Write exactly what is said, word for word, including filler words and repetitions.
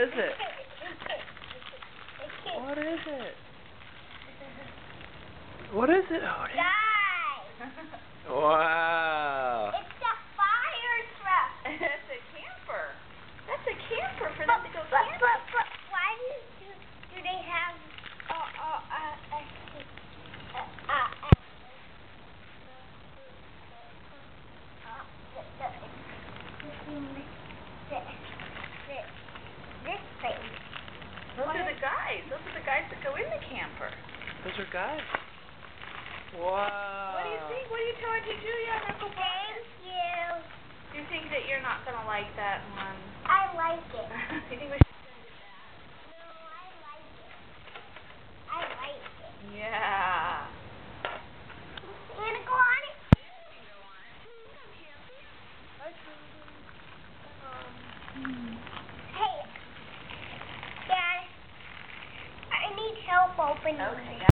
is it? What is it? What is it, Odie? Guys! Wow. It's a fire truck. It's a camper. That's a camper for But, them to go but, camping. but, but why do, do, do they have uh, uh, uh, uh, uh, uh, uh, this thing? Those are the guys. Those are the guys that go in the camper. Those are guys. Wow. What do you think? What are you telling to Julia and Uncle Brian? Thank you. You think that you're not going to like that one? I like it. You think we should send it back? No, I like it. I like it. Yeah. You wanna go on it? Hey, Dad, I need help opening Okay. it.